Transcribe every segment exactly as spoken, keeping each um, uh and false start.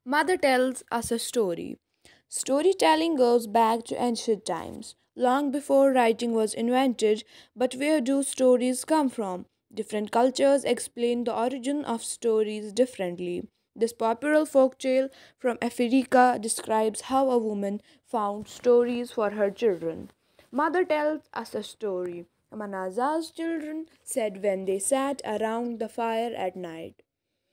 Mother tells us a story. Storytelling goes back to ancient times, long before writing was invented. But where do stories come from? Different cultures explain the origin of stories differently. This popular folk tale from Africa describes how a woman found stories for her children. Mother tells us a story. Manaza's children said when they sat around the fire at night.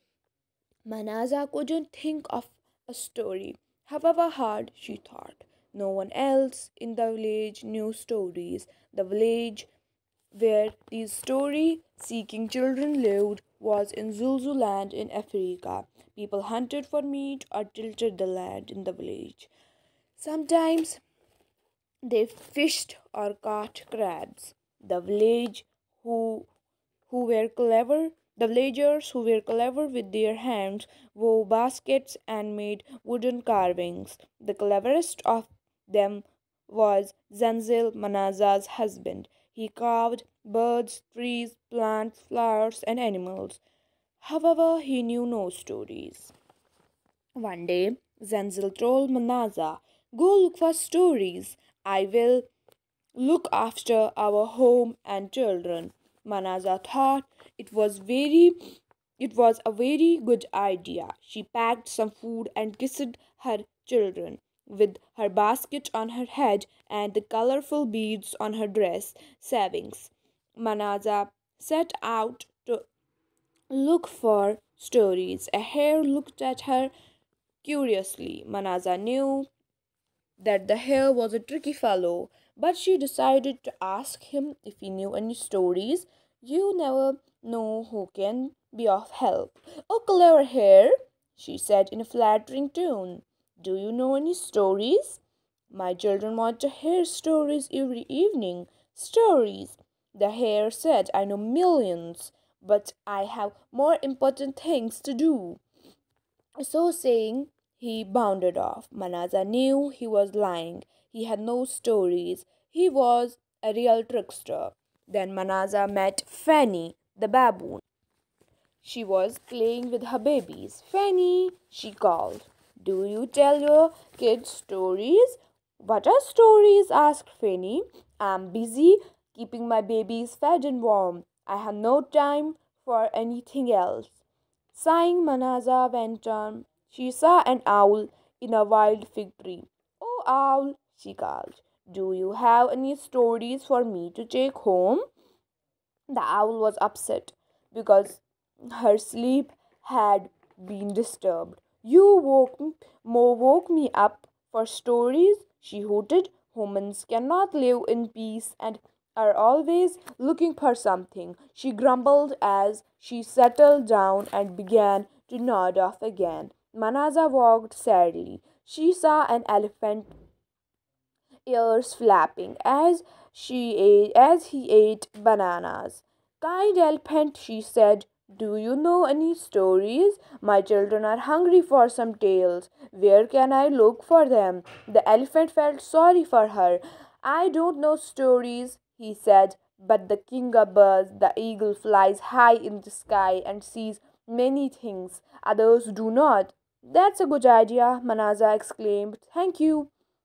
Manaza couldn't think of a story, however hard she thought. No one else in the village knew stories. The village where these story seeking children lived was in Zululand in Africa. People hunted for meat or tilled the land in the village. Sometimes they fished or caught crabs. The village who who were clever, the villagers who were clever with their hands wove baskets and made wooden carvings. The cleverest of them was Zanzil Manaza's husband. He carved birds, trees, plants, flowers, and animals. However, he knew no stories. One day, Zanzil told Manaza, "Go look for stories. I will look after our home and children." Manaza thought it was very it was a very good idea. She packed some food and kissed her children. With her basket on her head and the colorful beads on her dress savings, Manaza set out to look for stories. A hare looked at her curiously. Manaza knew that the hare was a tricky fellow, but she decided to ask him if he knew any stories. "You never know who can be of help." "Oh, clever hare," she said in a flattering tone. "Do you know any stories?" "My children want to hear stories every evening." "Stories," the hare said. "I know millions, but I have more important things to do." So saying, he bounded off. Manaza knew he was lying. He had no stories. He was a real trickster. Then Manaza met Fanny, the baboon. She was playing with her babies. "Fanny," she called, "do you tell your kids stories?" "What are stories?" asked Fanny. "I'm busy keeping my babies fed and warm. I have no time for anything else." Sighing, Manaza went on. She saw an owl in a wild fig tree. "Oh, owl," she called, "do you have any stories for me to take home?" The owl was upset because her sleep had been disturbed. "You woke, m- mo woke me up for stories," she hooted. "Humans cannot live in peace and are always looking for something." She grumbled as she settled down and began to nod off again. Manaza walked sadly. She saw an elephant, ears flapping as she ate as he ate bananas. "Kind elephant," she said, "do you know any stories? My children are hungry for some tales. Where can I look for them?" The elephant felt sorry for her. "I don't know stories," he said, "but the king of birds, the eagle, flies high in the sky and sees many things others do not." "That's a good idea," Manaza exclaimed. "Thank you."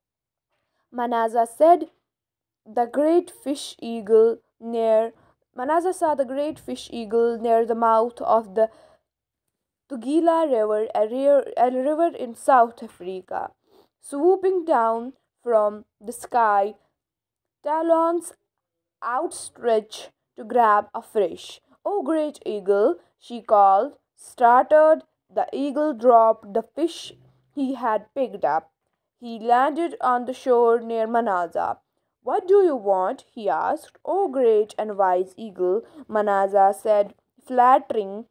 Manaza said the great fish eagle near Manaza saw the great fish eagle near the mouth of the Tugela River, a, rare, a river in South Africa. Swooping down from the sky, talons outstretched to grab a fish. "Oh, great eagle," she called. Startled, the eagle dropped the fish he had picked up. He landed on the shore near Manaza. "What do you want?" he asked. "Oh, great and wise eagle," Manaza said, flattering,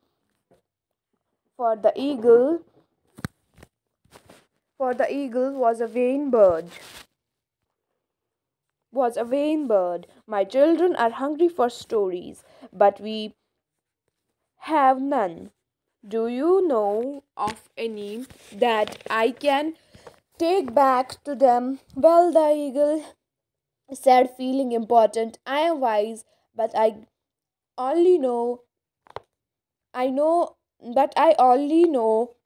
for the eagle for the eagle was a vain bird. Was a vain bird. "My children are hungry for stories, but we have none. Do you know of any that I can take back to them?" "Well," the eagle said, feeling important, "I am wise, but I only know I know but I only know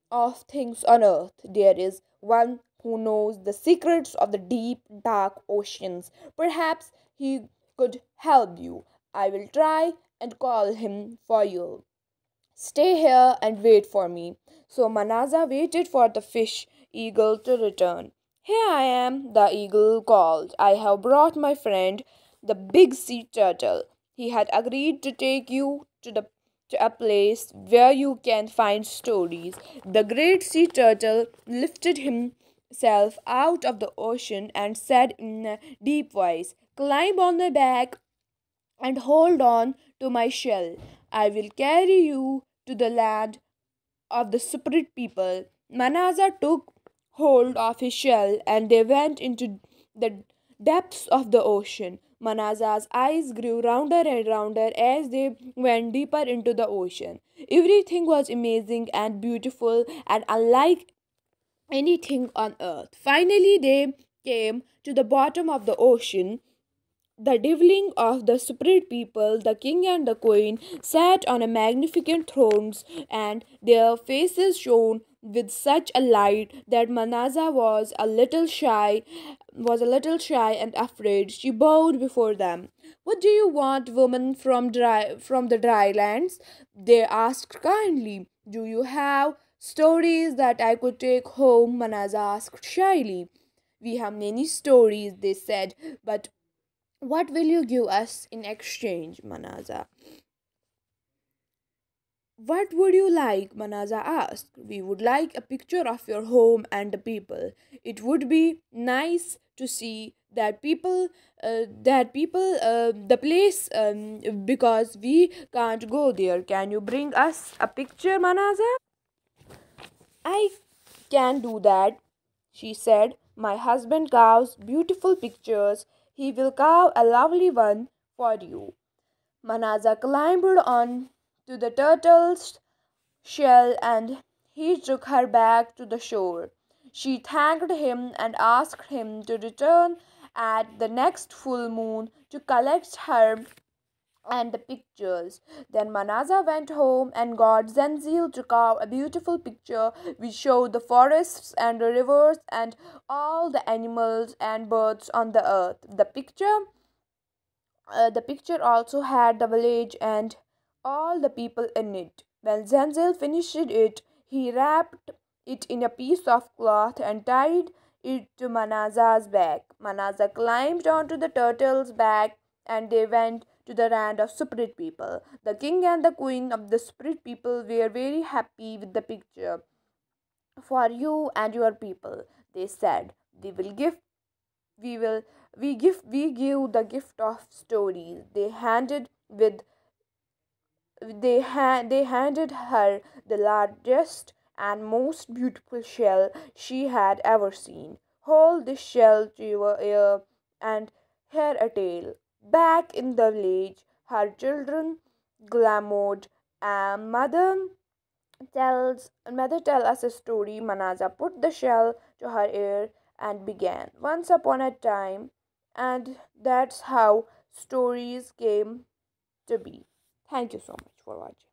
of things on earth. There is one who knows the secrets of the deep, dark oceans. Perhaps he could help you. I will try and call him for you. Stay here and wait for me. So Manaza waited for the fish eagle to return. Here I am, the eagle called. I have brought my friend, the big sea turtle. He had agreed to take you to the to a place where you can find stories. The great sea turtle lifted himself out of the ocean and said in a deep voice, climb on my back and hold on to my shell. I will carry you to the land of the spirit people. Manasseh took hold of his shell and they went into the depths of the ocean. Manasseh's eyes grew rounder and rounder as they went deeper into the ocean. Everything was amazing and beautiful and unlike anything on earth. Finally, they came to the bottom of the ocean. The dwelling of the spirit people, the king and the queen, sat on a magnificent thrones, and their faces shone with such a light that Manasseh was a little shy, was a little shy and afraid. She bowed before them. What do you want, woman from dry from the dry lands? They asked kindly. Do you have stories that I could take home? Manasseh asked shyly. We have many stories, they said, but what will you give us in exchange, Manaza? What would you like? Manaza asked. We would like a picture of your home and the people. It would be nice to see that people, uh, that people, uh, the place, um, because we can't go there. Can you bring us a picture, Manaza? I can do that, she said. My husband carves beautiful pictures. He will carve a lovely one for you. Manaza climbed on to the turtle's shell and he took her back to the shore. She thanked him and asked him to return at the next full moon to collect her and the pictures. Then Manaza went home and got Zenzil to carve a beautiful picture which showed the forests and the rivers and all the animals and birds on the earth. The picture uh, the picture also had the village and all the people in it. When Zenzil finished it, he wrapped it in a piece of cloth and tied it to Manaza's back. Manaza climbed onto the turtle's back and they went to the land of spirit people. The king and the queen of the spirit people were very happy with the picture. For you and your people, they said, we will give we will we give we give the gift of stories. They handed with they hand they handed her the largest and most beautiful shell she had ever seen. Hold this shell to your ear and hear a tale. Back in the village, her children glamored, and mother tells mother tell us a story. Manaza put the shell to her ear and began. Once upon a time, and that's how stories came to be. Thank you so much for watching.